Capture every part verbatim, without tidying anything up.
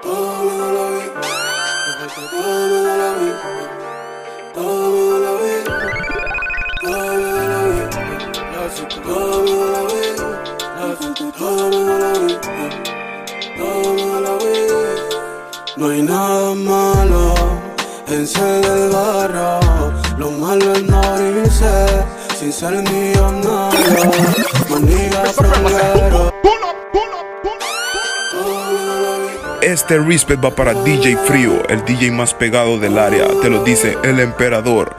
No hay nada malo en ser del barrio, lo malo es morirse sin ser millonario. Maniga franguero. Este respect va para D J Frío, el D J más pegado del área. Te lo dice el emperador.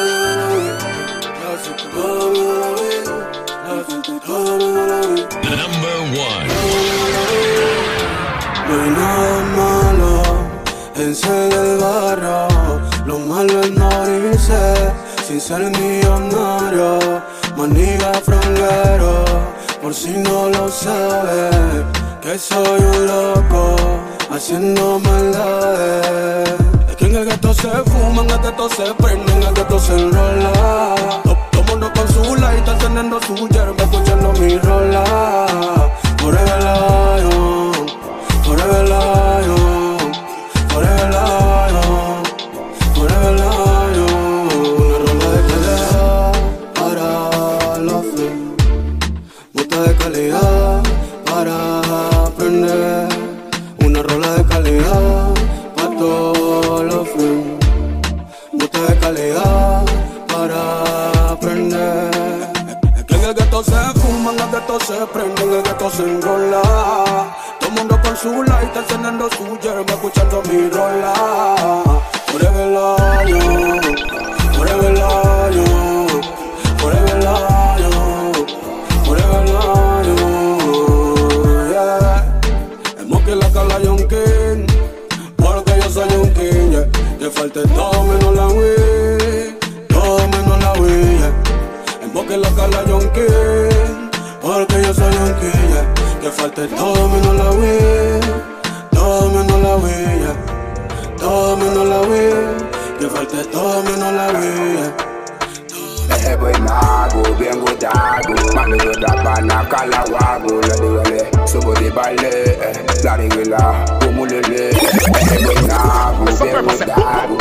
No hay nada malo en ser del barrio, lo malo es morirse sin ser millonario. Maniga franguero, por si no lo sabes, que soy un loco haciendo maldades. Es que en el gueto se fuma, en el gueto se prende, en el gueto se enrola. Todo mundo con su light, encendiendo su yerba, escuchando mi rola. Forever Lion, Forever Lion, Forever Lion, Forever Lion. Una rola de calidad para la fe, bota de calidad para aprender. Una rola de calidad para todos los fin, bota de calidad para aprender. Es que en el gueto se fuma, en el gueto se prende, en el gueto se enrola. Todo el mundo con su light, encendiendo su yerba, escuchando mi rola. Forever Lion, Forever Lion, Forever Lion, Forever Lion, yeah. Hemos que la cala Young King, porque yo soy un king, yeah. Que falte todo menos la Wii, todo menos la Wii, yeah. Hemos que la cala Young King, porque yo soy un king, yeah. Que falte todo menos la Wii, todo menos la Wii, yeah. Todo menos la Wii, que falte todo menos la Wii, yeah. Eh, boy, mago, bien gudago. Mami, yo da pana, cala wago. La digale, subo de baile. La regla, como lele. Eh, boy, mago, bien gudago.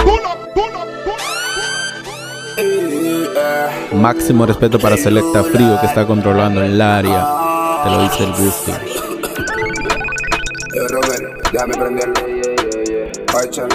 Máximo respeto para Selecta Frío, que está controlando el área. Te lo dice el Gusti. Eh, Robert, déjame prenderlo. Ay, chano.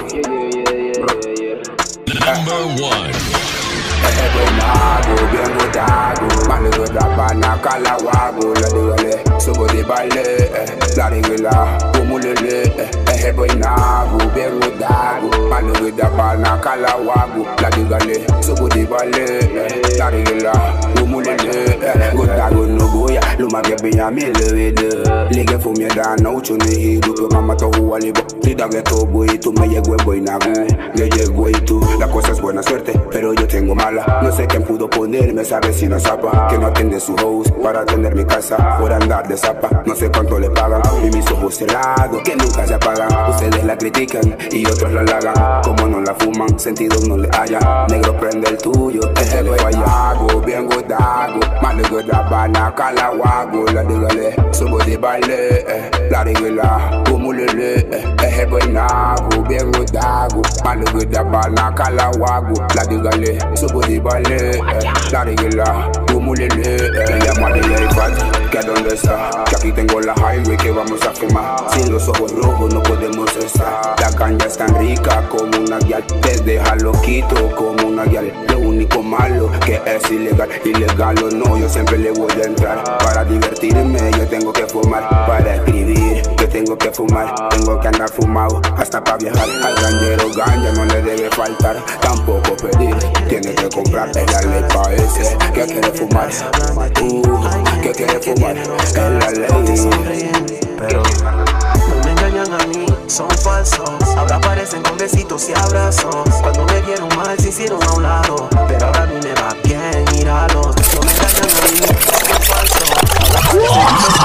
Number one. Eh, boy, mago, bien gudago. Mami, yo da pana, cala wago. La digale, subo de baile. La regla, como lele. Eh, boy, mago, bien gudago. Mami, yo da pana, cala wago. La digale, subo de baile. La regla, como lele. Gudago no goya, luma que bien mi levede. Ligue fu mi da no ucho ni hidu. Tu mamá to huali bo. Tida que to boy, tu me llegó boy nagu. Le llegó y tú. La cosa es buena suerte, pero yo tengo mala. No sé quién pudo ponerme esa vecina zapa, que no atiende su host para atender mi casa, por andar de zapa. No sé cuánto le pagan y mis ojos cerrados que nunca se apagan. Ustedes la critican y otros la halagan. Como no la fuman, sentido no le hallan. Negro prende el tuyo, ese le fallago. Bien gudago, malo godabana, calawago. La digale, subo de baile, eh. La regla, como lele, eh. Eje buenago, bien gudago. Malo godabana, calawago. La digale, subo de baile, eh. La regla, como lele, eh. Llama de iPad, que dónde está. Que aquí tengo la highway que vamos a fumar. Sin los ojos rojos no podemos estar. La caña es tan rica como una guial. Te deja loquito como una guial. Lo único malo que es ilegal. Ilegal o no, yo siempre le voy a entrar. Para divertirme yo tengo que fumar. Para escribir yo tengo que fumar. Tengo que andar fumado hasta para viajar. Al ganjero ganja no le debe faltar. Tampoco pedir, tiene que comprar. Es la ley pa' ese que quiere fumar. Uh, que quiere fumar. Es la ley. Pero no me engañan a mí, son falsos. Ahora aparecen con besitos y abrazos. Cuando me vieron mal se hicieron a un lado. Pero ahora a mí me va bien, míralos. No me engañan a mí, son falsos.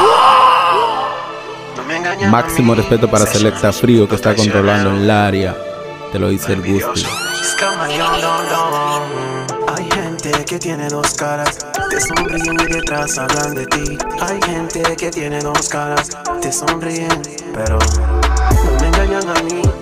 No me engañan a mí. Máximo respeto para Selecta Frío, que está controlando el área. Te lo dice el Gusti. Hay gente que tiene dos caras, te sonríen y detrás hablan de ti. Hay gente que tiene dos caras, te sonríen, pero no me engañan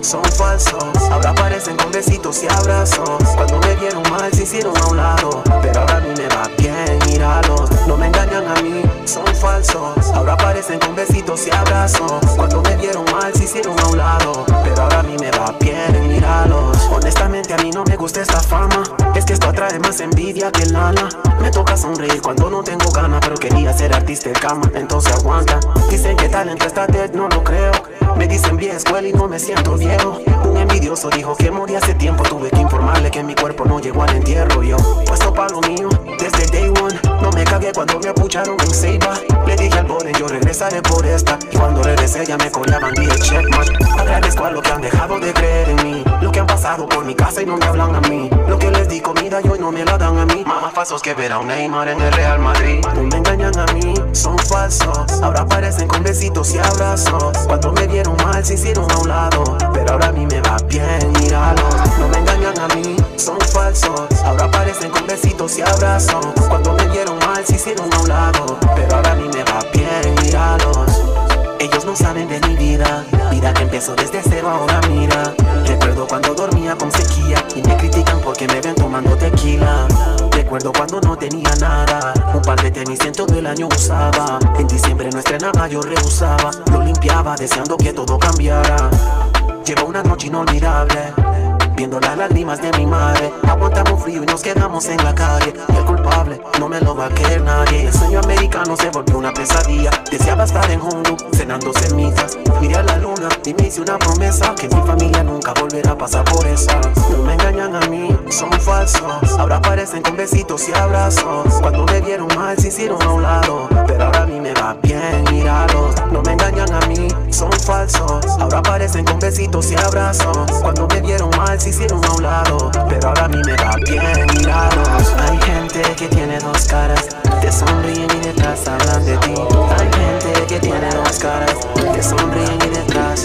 son falsos. Ahora parecen con besitos y abrazos. Cuando me vieron mal se hicieron a un lado, pero ahora a mí me va bien, míralos. No me engañan a mí, son falsos. Ahora parecen con besitos y abrazos. Cuando me vieron mal se hicieron a un lado, pero ahora a mí me va bien, míralos. Honestamente a mí no me gusta esta fama, es que esto atrae más envidia que lana. Me toca sonreír cuando no tengo ganas, pero quería ser artista de cama, entonces aguanta. Dicen que talento está dead, no lo creo. Me dicen vieja escuela y no me siento viejo. Un envidioso dijo que morí hace tiempo. Tuve que informarle que mi cuerpo no llegó al entierro. Yo, puesto pa' lo mío, desde day one. No me cagué cuando me apucharon en Ceiba. Le dije al Boren, yo regresaré por esta. Y cuando regresé ya me coreaban, dije checkman. Agradezco a lo que han dejado de creer en mí, lo que han pasado por mi casa y no me hablan a mí. Lo que les di comida y hoy no me la dan a mí. Más falsos que ver a un Neymar en el Real Madrid. No me engañan a mí, son falsos. Ahora parecen con besitos y abrazos. Cuando me vieron mal se hicieron a un lado, pero ahora a mí me va bien, míralos. No me engañan a mí, son falsos. Ahora parecen con besitos y abrazos. Cuando me vieron mal se hicieron a un lado, pero ahora a mí me va bien, míralos. Ellos no saben de mi vida, vida que empezó desde cero, ahora mira. Recuerdo cuando dormía con sequía y me critican porque me ven tomando tequila. Recuerdo cuando no tenía nada, un par de tenis en todo el año usaba. En diciembre no estrenaba, yo rehusaba. Lo limpiaba deseando que todo cambiara. Llevo una noche inolvidable, viendo las lágrimas de mi madre. Aguantamos frío y nos quedamos en la calle. Y el culpable no me lo va a querer nadie. El sueño americano se volvió una pesadilla. Deseaba estar en Hondu, cenando semillas. Miré a la luna y me hice una promesa, que mi familia nunca volverá a pasar por esa. No me engañan a mí, son falsos. Ahora parecen con besitos y abrazos. Cuando me vieron mal se hicieron a un lado, pero ahora a mí me va bien, míralos. No me engañan a mí, son falsos. Ahora parecen con besitos y abrazos. Cuando me vieron mal se hicieron a un lado, pero ahora a mí me va bien, míralos. Hay gente que tiene dos caras, te sonríen y detrás hablan de ti. Hay gente que tiene dos caras, te sonríen y detrás.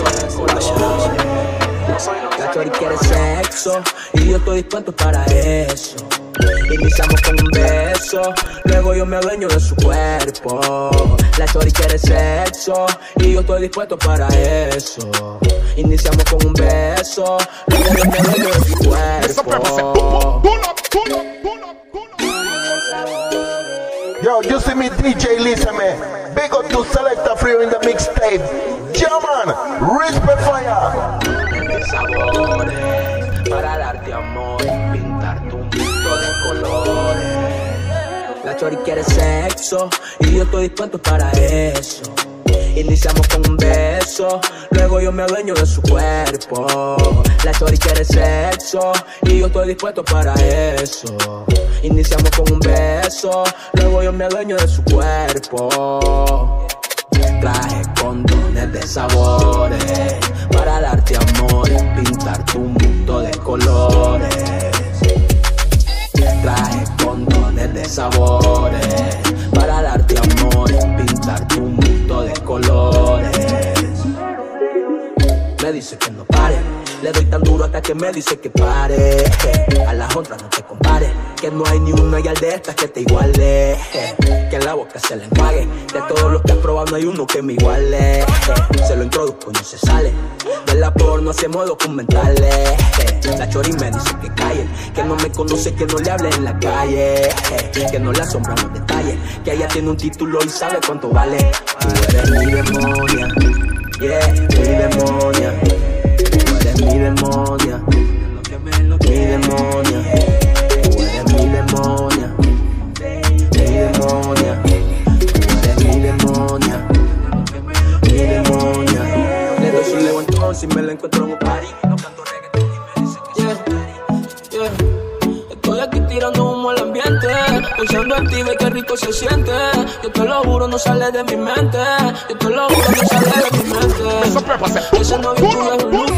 La chori quiere sexo y yo estoy dispuesto para eso. Iniciamos con un beso, luego yo me adueño de su cuerpo. La chori quiere sexo y yo estoy dispuesto para eso. Iniciamos con un beso, luego yo me adueño de su cuerpo. Yo, you see me D J, listen me. Big up to Selecta Frio in the mixtape. Yeah man, respect for ya. Sabores para darte amor, pintar tu mundo de colores. La chori quiere sexo y yo estoy dispuesto para eso. Iniciamos con un beso, luego yo me adueño de su cuerpo. La chori quiere sexo y yo estoy dispuesto para eso. Iniciamos con un beso, luego yo me adueño de su cuerpo. Traje condones de sabores para darte amor, pintar tu mundo de colores. Traje condones de sabores para darte amor, pintar tu mundo de colores. Me dice que no pare, le doy tan duro hasta que me dice que pare. A las otras no te compares, que no hay ni una y al de estas que te iguale. Que en la boca se le enjuague, de todos los que has probado no hay uno que me iguale. Se lo introduzco y no se sale, de la porno hacemos documentales. La chori me dice que calle, que no me conoce, que no le hable en la calle. Que no le asombran los detalles, que ella tiene un título y sabe cuánto vale. Tú eres mi demonia, yeah, mi demonia. Tú eres mi demonia, mi demonia. Tú eres mi demonia, mi demonia. Tú eres mi demonia, mi demonia. Le doy su levantón si me la encuentro en un party. No canto reggaetón y me dice que yeah, yeah. Estoy aquí tirando humo al ambiente, pensando en ti, ve qué rico se siente. Yo te lo juro, no sale de mi mente. Yo te lo juro, no sale de mi mente. Ese novio tuyo es un look.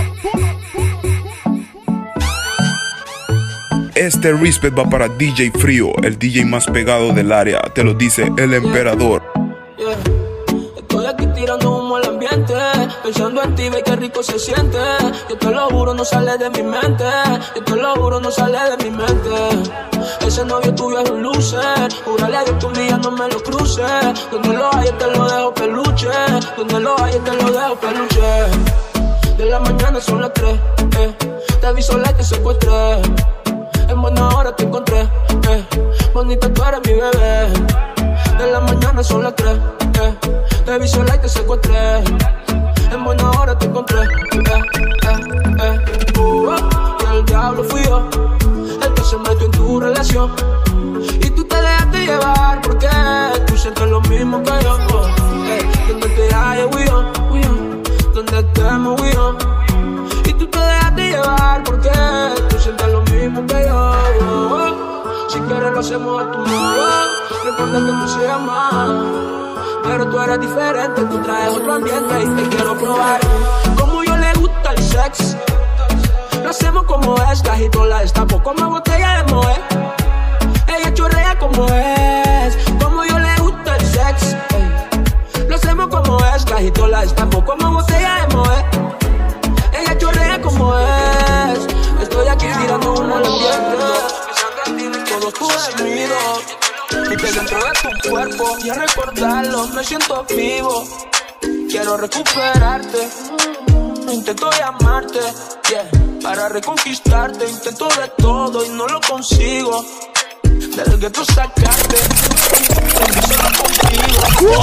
Este respect va para D J Frío, el D J más pegado del área. Te lo dice el emperador. Yeah, yeah. Estoy aquí tirando humo al ambiente, pensando en ti, ve qué rico se siente. Yo te lo juro, no sale de mi mente. Yo te lo juro, no sale de mi mente. Ese novio tuyo es un loser. Júrale a Dios que un día no me lo cruce. Donde lo hay te lo dejo peluche. Donde lo hay te lo dejo peluche. De De la mañana son las tres, eh. Te vi sola y te secuestré. En buena hora te encontré, eh. Bonita, tú eres mi bebé. De la mañana son las tres, eh. Te vi sola y te secuestré. En buena hora te encontré, eh, eh, eh. Uh, oh. Y el diablo fui yo, el que se metió en tu relación. Y tú te dejaste llevar porque tú sientes lo mismo que yo, oh. eh. Donde te halles, we on, we on. Donde estemos, we on. Y tú te dejaste llevar porque tú sientes lo mismo que yo, oh, oh. Si quieres lo hacemos a tu modo. Recuerda que tú se llamas, pero tú eres diferente. Tú traes otro ambiente y te quiero probar. Como yo le gusta el sex, lo hacemos como es. Cajito la destapo como botella de Moe. Ella chorrea como es. Como yo le gusta el sex, ey. Lo hacemos como es. Cajito la destapo como botella de Moe. Ella chorrea como es. Estoy aquí tirando uno al ambiente. Todos tus gemidos y te dentro de tu cuerpo. Y a recordarlo me siento vivo. Quiero recuperarte. Intento llamarte, yeah, para reconquistarte. Intento de todo y no lo consigo. Del que tú sacaste, solo contigo.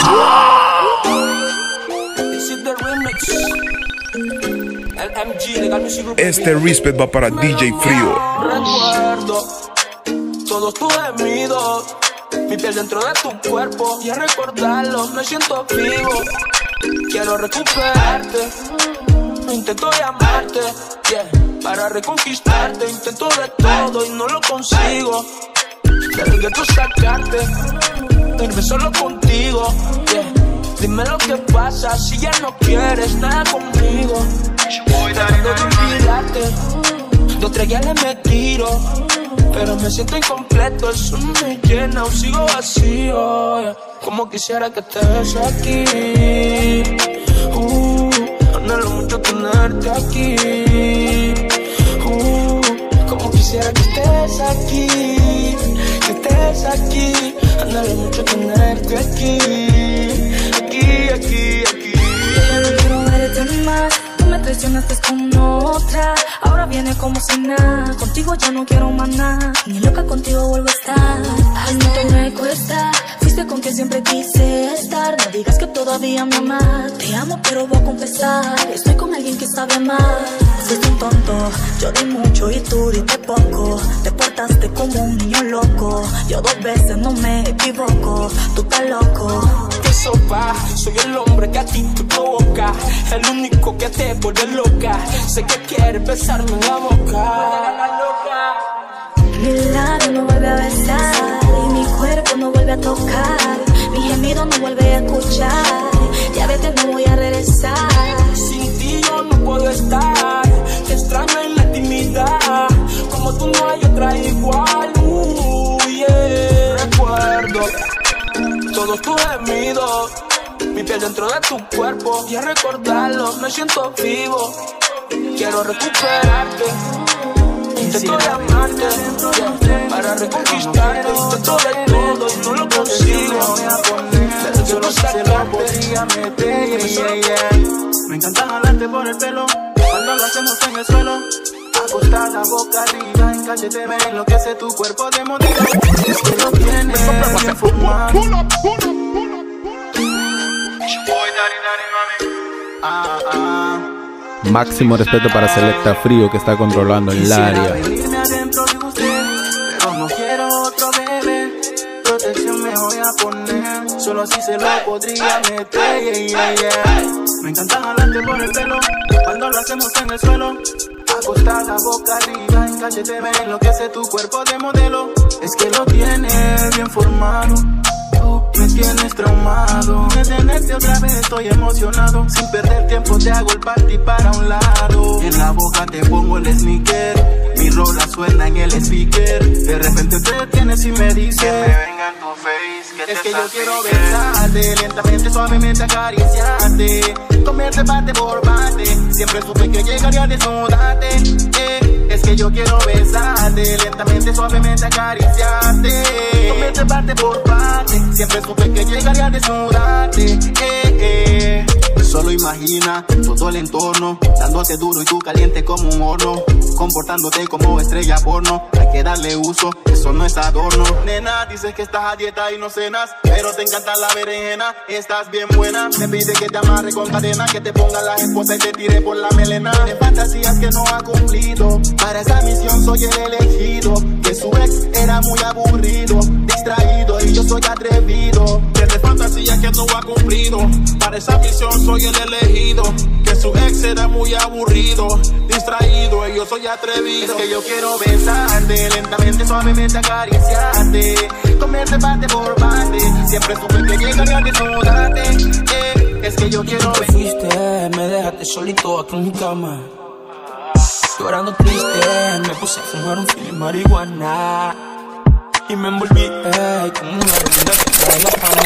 This is the remix. El M G, Legal Music Group. Este respect va para D J Frío. Recuerdo todos tus gemidos, mi piel dentro de tu cuerpo. Y a recordarlo me siento vivo. Quiero recuperarte. Intento llamarte, yeah, para reconquistarte. Intento de todo y no lo consigo. Desde que tú sacarte, irme solo contigo, yeah. Dime lo que pasa si ya no quieres nada conmigo. Tratando de olvidarte, de otra ya le me tiro, pero me siento incompleto, eso no me llena, aún sigo vacío, yeah. Como quisiera que estés aquí, uh, anhelo mucho tenerte aquí, uh, como quisiera que estés aquí, que estés aquí, anhelo mucho tenerte aquí, aquí, aquí, aquí. Ya no quiero verte más, tú me traicionaste con otra, ahora viene como si nada, contigo ya no quiero más nada, ni loca contigo vuelvo a estar, tanto me cuesta. Fuiste con quien siempre quise estar. No digas que todavía me amas. Te amo pero voy a confesar, estoy con alguien que sabe más. Fuiste un tonto, yo di mucho y tú diste poco. Te portaste como un niño loco. Yo dos veces no me equivoco. Tú estás loco. Eso va, soy el hombre que a ti te provoca. El único que te vuelve loca. Sé que quieres besarme en la boca. Mi labio no vuelve a besar y mi cuerpo no vuelve a tocar. Mi gemido no vuelve a escuchar. Ya vete, no voy a regresar. Sin ti yo no puedo estar. Te extraño en la intimidad. Como tú no hay otra igual. Uh, yeah. Recuerdo todos tus gemidos, mi piel dentro de tu cuerpo. Y a recordarlo me siento vivo. Quiero recuperarte. Intento llamarte, yeah, para reconquistarte. Intento de todo y no lo consigo. Desde que no sacarte, yeah, yeah. Me encanta jalarte por el pelo cuando lo hacemos en el suelo. Acostada boca arriba, en cachete me enloquece tu cuerpo de modelo. Es que lo tienes bien formado. Ah, ah. Máximo respeto para Selecta Frío, que está controlando el área. Pero no quiero otro bebé. Protección me voy a poner. Solo así se lo podría meter, yeah, yeah. Me encanta jalarte por el pelo cuando lo hacemos en el suelo. Acostada boca arriba, en cachete me enloquece tu cuerpo de modelo. Es que lo tienes bien formado. Me tienes traumado. De tenerte otra vez estoy emocionado. Sin perder tiempo te hago el party para un lado. En la boca te pongo el sneaker. Mi rola suena en el speaker. De repente te tienes y me dices que me venga en tu face, que es que yo quiero besarte, lentamente, suavemente acariciarte, comerte parte por parte. Siempre supe que llegaría a desnudarte, eh. Es que yo quiero besarte, lentamente, suavemente acariciarte, comerte parte por parte. Siempre supe que llegaría a desnudarte, eh, eh. solo imagina todo el entorno, dándote duro y tú caliente como un horno, comportándote como estrella porno. Hay que darle uso, eso no es adorno. Nena, dices que estás a dieta y no cenas, pero te encanta la berenjena, estás bien buena. Me pide que te amarre con cadena, que te ponga la esposa y te tire por la melena. De fantasías que no ha cumplido, para esa misión soy el elegido. Que su ex era muy aburrido, distraído y yo soy atrevido. Desde fantasías que no ha cumplido, para esa misión soy el elegido. Que su ex era muy aburrido, distraído y yo soy atrevido. Es que yo quiero besarte, lentamente, suavemente acariciarte, comerte parte por parte. Siempre supe que llegaría a desnudarte. Eh, es que yo quiero besarte. Fuiste, me dejaste solito aquí en mi cama, llorando triste, me puse a fumar un fili marihuana y me envolví eh, como una linda que trae la fama.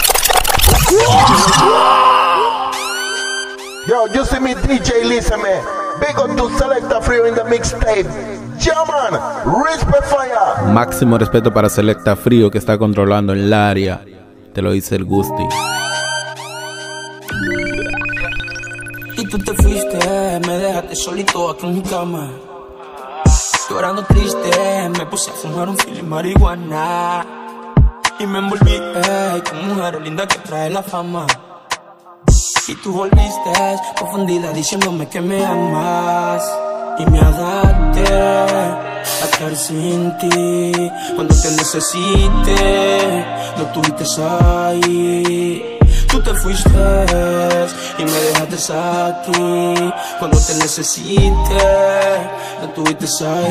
Yo, you see me D J, listen me. Big up to Selecta Frio in the mixtape. Yeah man, respect fire. Máximo respeto para Selecta Frio, que está controlando el área. Te lo dice el Gusti. Y tú te fuiste, me dejaste solito aquí en mi cama, llorando triste, me puse a fumar un fili marihuana y me envolví eh, con mujer linda que trae la fama. Y tú volviste confundida diciéndome que me amas, y me adapté a estar sin ti. Cuando te necesité, no estuviste ahí. Tú te fuiste y me dejaste aquí. Cuando te necesité, no estuviste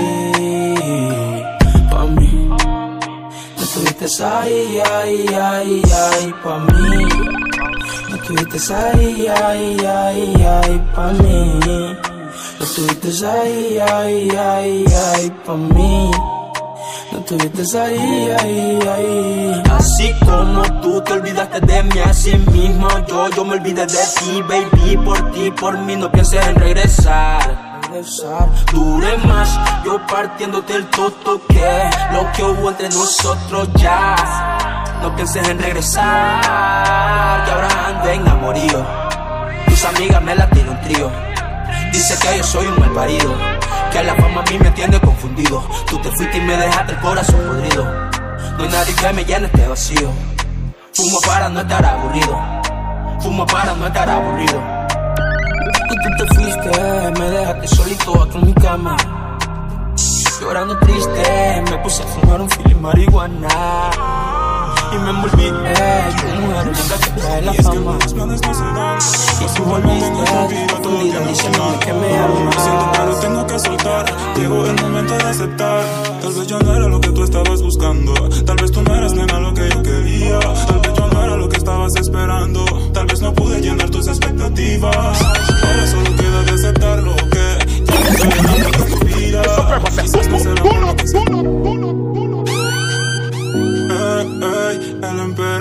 ahí. Pa' mí, no estuviste ahí, ay, ay, ay, pa' mí. No estuviste ahí, ay, ay, ay, pa' mí. No estuviste ahí, ay, ay, ay, pa' mí. No estuviste ahí, ahí, ahí. Así como tú te olvidaste de mí, así mismo yo, yo me olvidé de ti, baby. Por ti, por mí, no pienses en regresar, regresar. Dure más, yo partiéndote el toto, que lo que hubo entre nosotros ya. No pienses en regresar, que ahora ando enamorido. Tus amigas me la tienen un trío, dice que yo soy un mal parido, que la fama a mí me tiene confundido. Tú te fuiste y me dejaste el corazón podrido. No hay nadie que me llene este vacío. Fumo para no estar aburrido, fumo para no estar aburrido. Y tú te fuiste, me dejaste solito aquí en mi cama, llorando triste, me puse a fumar un fili marihuana y me envolví eh, con mujer linda que trae la fama. Y tú volviste confundida diciéndome que me amas. Siento pero tengo que soltar, llegó el momento de aceptar. Tal vez yo no era lo que tú estabas buscando, tal vez tú no eras nena lo que yo quería, tal vez yo no era lo que estabas esperando, tal vez no pude llenar tus expectativas. Ahora solo queda de aceptarlo, que ya no soy el amor de tu vida. Quizás no sea el amor que se... Ey, ey, el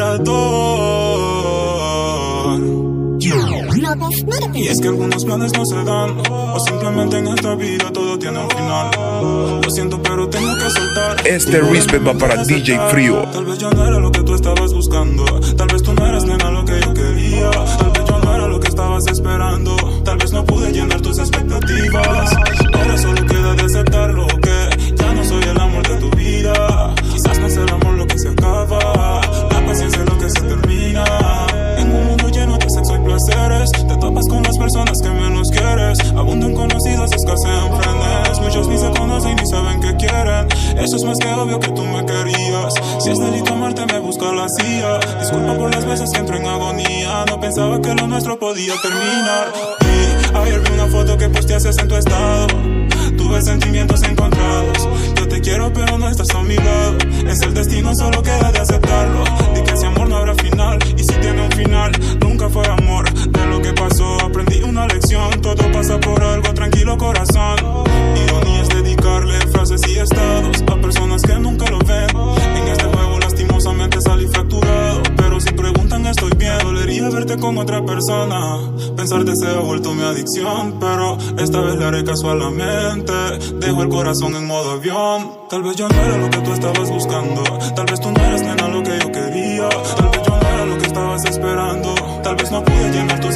emperador. Y es que algunos planes no se dan, o simplemente en esta vida todo tiene un final. Lo siento pero tengo que soltar. Este respect va para D J Frio. Tal vez yo no era lo que tú estabas buscando, tal vez tú no eras nena lo que yo quería, tal vez yo no era lo que estabas esperando, tal vez no pude llenar tus expectativas. Ahora solo queda de aceptarlo, que ya no soy el amor de tu vida. Quizás no sea el amor lo que se acaba, la paciencia es lo que se termina. En un mundo lleno de sexo y placeres, te topas con las personas que menos quieres. Abundan conocidos, escasean frenes. Muchos ni se conocen ni saben qué quieren. Eso es más que obvio que tú me querías. Si es delito amarte me busca la C I A. Disculpa por las veces que entro en agonía, no pensaba que lo nuestro podía terminar. Y ayer vi una foto que posteaste en tu estado, tuve sentimientos encontrados. Yo te quiero pero no estás a mi lado, es el destino, solo queda de aceptarlo. Di que ese amor no habrá final, y si tiene un final, nunca fue amor. De lo que pasó aprendí una lección, todo pasa por algo, tranquilo corazón. Ironía es dedicarle frases y estados a personas que nunca lo ven. En este juego lastimosamente salí fracturado, pero si preguntan estoy bien. Dolería verte con otra persona, pensarte se ha vuelto mi adicción, pero esta vez le haré caso a la mente. Dejo el corazón en modo avión. Tal vez yo no era lo que tú estabas buscando, tal vez tú no eras nena lo que yo quería, tal vez yo no era lo que estabas esperando, tal vez no pude llenar tus expectativas.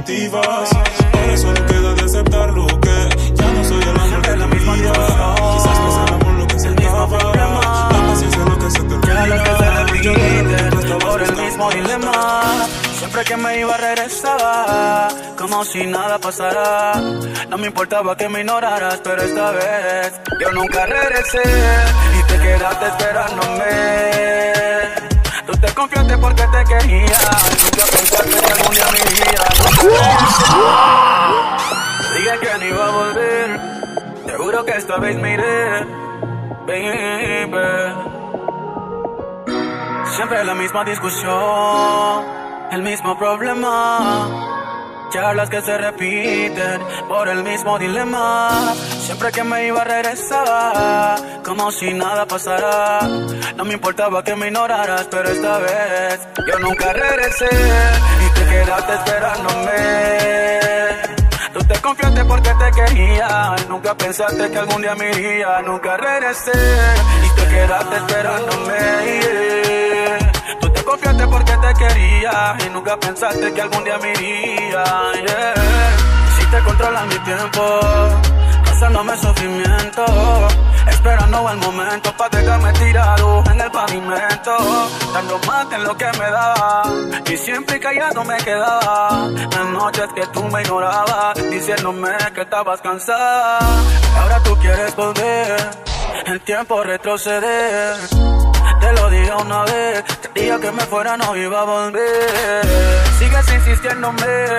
expectativas. Ahora solo queda de aceptarlo, que ya no soy el amor de la misma vida. Quizás no es el amor lo que se acaba, la paciencia es lo que se termina. Ya lo que se repite por el mismo dilema. Siempre que me iba regresaba, como si nada pasara. No me importaba que me ignoraras, pero esta vez yo nunca regresé y te quedaste esperándome. Tú te confiaste porque te quería, nunca pensaste que algún día me iría. Te dije que no iba a volver, te juro que esta vez me iré, baby. Siempre la misma discusión, el mismo problema. Charlas que se repiten por el mismo dilema. Siempre que me iba regresaba, como si nada pasara. No me importaba que me ignoraras, pero esta vez yo nunca regresé y te quedaste esperándome. Tú te confiaste porque te quería, nunca pensaste que algún día me iría. Nunca regresé y te quedaste esperándome, yeah. Tú te confiaste porque te quería y nunca pensaste que algún día me iría, yeah. Si te controlan mi tiempo, causándome sufrimiento, esperando el momento pa' dejarme tirado en el pavimento, dando más de lo que me daba y siempre callado me quedaba. Las noches que tú me ignorabas, diciéndome que estabas cansada. Ahora tú quieres volver, el tiempo retroceder. Te lo dije una vez, te dije que me fuera no iba a volver. Sigues insistiéndome,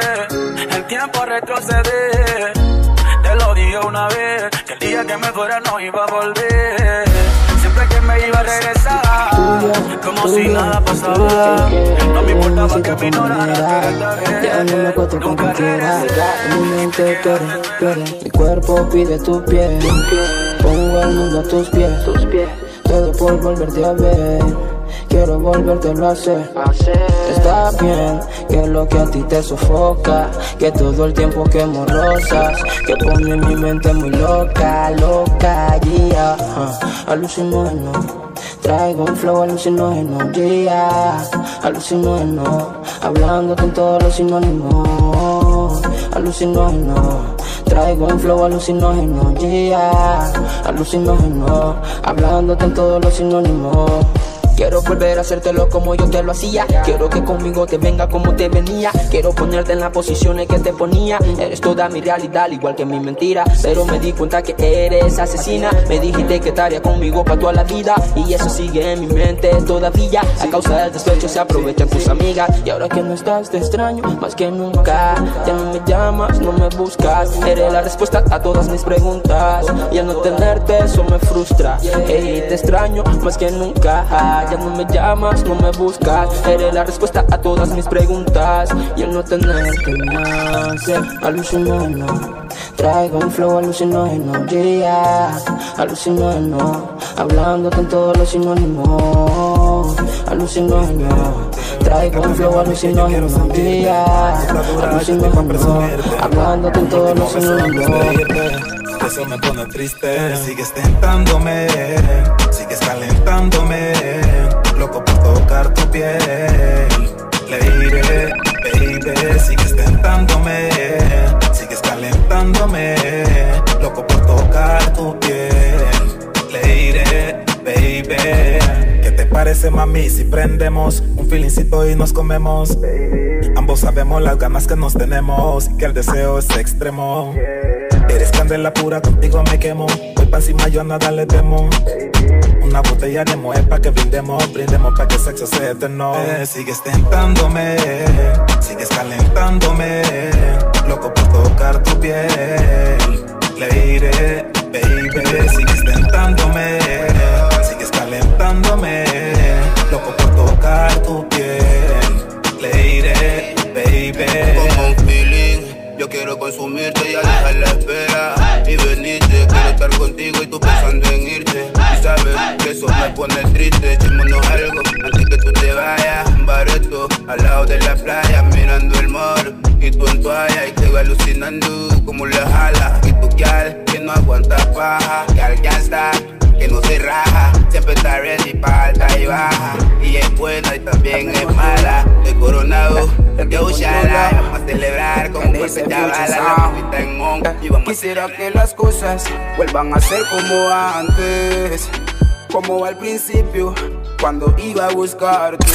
el tiempo retroceder. Te lo dije una vez, que el día que me fuera no iba a volver. Siempre que me iba a regresar, como si nada pasaba. No me importaba que me ignorara, ya no me acuerdo con cualquiera. Mi mente pierde, pierde, mi cuerpo pide tu piel. Pongo el mundo a tus pies, todo por volverte a ver. Quiero volvértelo a hacer. Está bien, que es lo que a ti te sofoca, que todo el tiempo quemo rosas, que pone mi mente muy loca, loca, yeah. uh, Alucinógeno, traigo un flow alucinógeno, yeah. Alucinógeno, hablándote en todos los sinónimos. Alucinógeno, traigo un flow alucinógeno, yeah. Alucinógeno, hablándote en todos los sinónimos. Quiero volver a hacértelo como yo te lo hacía. Quiero que conmigo te venga como te venía. Quiero ponerte en las posiciones que te ponía. Eres toda mi realidad, al igual que mi mentira. Pero me di cuenta que eres asesina. Me dijiste que estarías conmigo para toda la vida, y eso sigue en mi mente todavía. A causa del despecho se aprovechan tus amigas. Y ahora que no estás te extraño más que nunca. Ya no me llamas, no me buscas. Eres la respuesta a todas mis preguntas, y al no tenerte eso me frustra. Hey, te extraño más que nunca. Ya no me llamas, no me buscas. Eres la respuesta a todas mis preguntas, y al no tenerte me hace alucinógeno. Traigo un flow alucinógeno, yeah. Alucinógeno, hablándote en todos los sinónimos. Alucinógeno, traigo un flow alucinógeno, yeah. Alucinógeno, hablándote en todos los sinónimos. Eso me pone triste. Sigues tentándome, sigues calentándome, loco por tocar tu piel. Lady, baby, sigues tentándome, sigues calentándome, loco por tocar tu piel. Lady, baby, ¿qué te parece, mami, si prendemos un feelingcito y nos comemos? Ambos sabemos las ganas que nos tenemos y que el deseo es extremo. Eres candela pura, contigo me quemo. Voy pa' encima, yo a nada le temo. Una botella de moe pa' que brindemos, brindemos pa' que el sexo sea eterno. eh, Sigues tentándome, sigues calentándome, loco por tocar tu piel. Lady, baby, sigues tentándome, sigues calentándome, loco por tocar tu piel. Lady, baby, como un feeling, yo quiero consumirte y alejar la espera y venirte. Quiero estar contigo y tú pensando en irte. Y sabes que eso me pone triste. Echémonos algo antes que tú te vayas. Un bareto al lado de la playa, mirando el mar y tú en toalla. Y te voy alucinando como la jala. Y tu gal que no aguanta paja, gal ya está, que no se raja. Siempre está ready pa' alta y baja. Y es buena y también es mala. Estoy coronado, yo shala. celebrar como que se llama la pupita en on. Quisiera que las cosas vuelvan a ser como antes, como al principio, cuando iba a buscarte.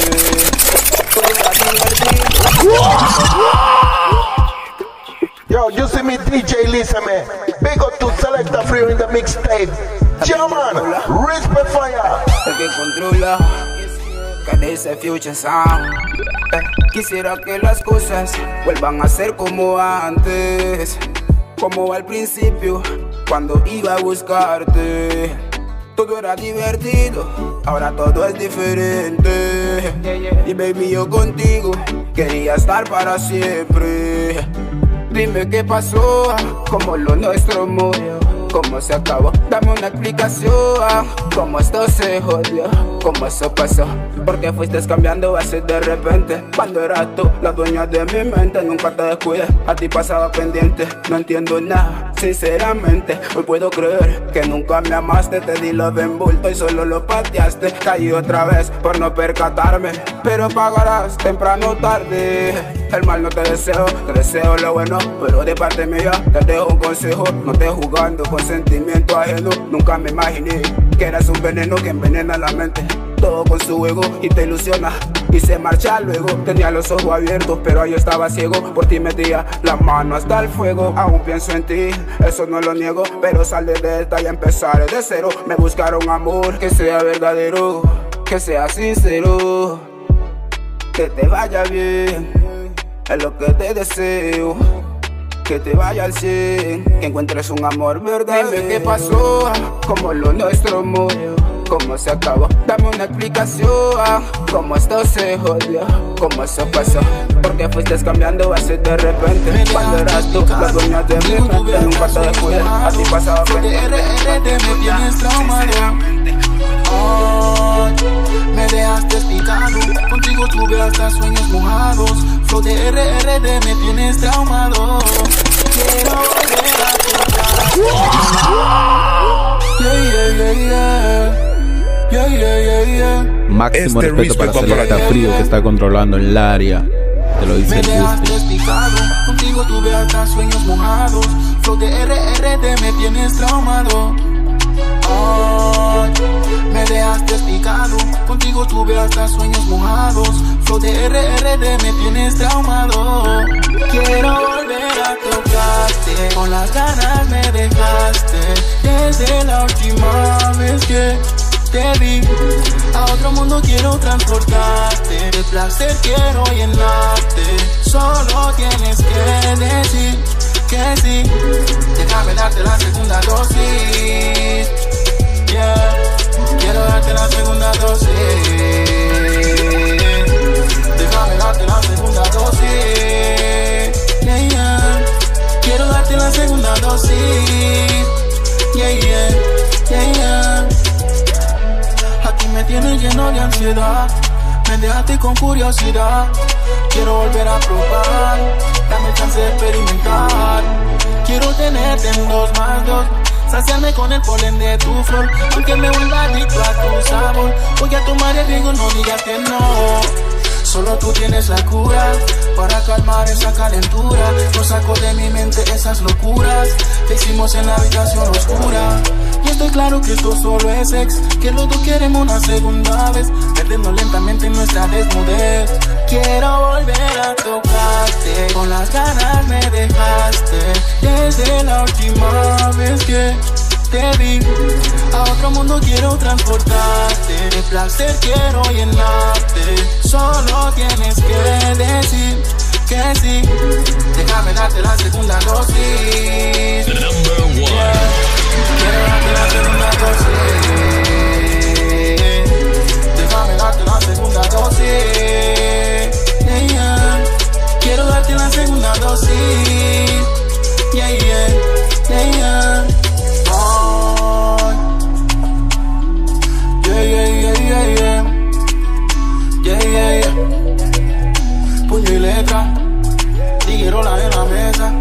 Yo, you see me D J listen me. Big up to Selecta Frio in the mixtape. Yeah man, respect fire. El que controla, que dice Future Sound. eh, Quisiera que las cosas vuelvan a ser como antes, como al principio, cuando iba a buscarte. Todo era divertido, ahora todo es diferente. Y baby, yo contigo quería estar para siempre. Dime qué pasó, cómo lo nuestro murió, cómo se acabó. Dame una explicación, cómo esto se jodió, cómo eso pasó. Porque fuiste cambiando así de repente. Cuando eras tú la dueña de mi mente, nunca te descuidé, a ti pasaba pendiente. No entiendo nada, sinceramente. Hoy puedo creer que nunca me amaste. Te di lo de envuelto y solo lo pateaste. Caí otra vez por no percatarme, pero pagarás temprano o tarde. El mal no te deseo, te deseo lo bueno, pero de parte mía te dejo un consejo. No estés jugando con sentimiento ajeno. Nunca me imaginé que eras un veneno que envenena la mente, todo con su ego y te ilusiona y se marcha luego. Tenía los ojos abiertos pero yo estaba ciego. Por ti metía la mano hasta el fuego. Aún pienso en ti, eso no lo niego, pero salir de esta y empezar de cero. Me buscaron amor que sea verdadero, que sea sincero, que te vaya bien, es lo que te deseo. Que te vaya al cien, que encuentres un amor verdadero. Dime qué pasó, cómo lo nuestro murió, cómo se acabó. Dame una explicación, cómo esto se jodió, cómo eso pasó. Porque fuiste cambiando así de repente. Cuando eras tú la dueña de mi mente, nunca te descuidé, a ti pasaba pendiente. Me tienes traumado. Ay, me dejaste picado, contigo tuve hasta sueños mojados. Flow de R R D me tienes traumado. Quiero volver a tocar. Yeah, yeah, yeah, yeah. Yeah, yeah, yeah, yeah. Máximo Este respeto para respeto para Selecta Frio, que está controlando el área. Te lo dice Me el dejaste Gusti. picado, contigo tuve hasta sueños mojados. Flow de R R D me tienes traumado. Ay, me dejaste picado, contigo tuve hasta sueños mojados. Flow de R R D me tienes traumado. Quiero volver a tocarte, con las ganas me dejaste. Desde la última vez que te vi, a otro mundo quiero transportarte. De placer quiero llenarte, solo tienes que decir que sí. Déjame darte la segunda dosis. Yeah, quiero darte la segunda dosis. Déjame darte la segunda dosis. Yeah, yeah. Quiero darte la segunda dosis. Yeah, yeah, yeah, yeah. Aquí me tienes lleno de ansiedad, me dejaste con curiosidad. Quiero volver a probar, dame chance de experimentar. Quiero tenerte en dos más dos, saciarme con el polen de tu flor. Aunque me vuelva adicto a tu sabor, voy a tomar el riesgo, no digas que no. Solo tú tienes la cura para calmar esa calentura. No saco de mi mente esas locuras que hicimos en la habitación oscura. Y estoy claro que esto solo es sex, que los dos queremos una segunda vez, perdiendo lentamente nuestra desnudez. Quiero volver a tocarte, con las ganas me dejaste. Desde la última vez que te vi, a otro mundo quiero transportarte. De placer quiero llenarte, solo tienes que decir que sí. Déjame darte la segunda dosis. The number one. Yeah. Quiero darte la segunda dosis. Déjame darte la segunda dosis. Yeah, yeah. Quiero darte la segunda dosis. Yeah, yeah, yeah, yeah. Yeah, yeah, yeah, yeah, yeah. Yeah, yeah, yeah. Puño y letra, tiguerola en la mesa.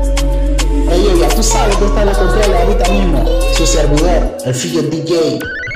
Oye, ya tú sabes que está la controla ahorita mismo. Su servidor, el Frio D J.